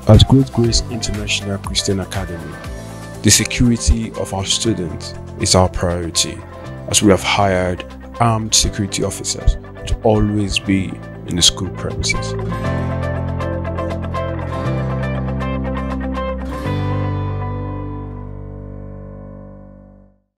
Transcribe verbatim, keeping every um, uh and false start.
At Great Grace International Christian Academy, the security of our students is our priority, as we have hired armed security officers to always be in the school premises.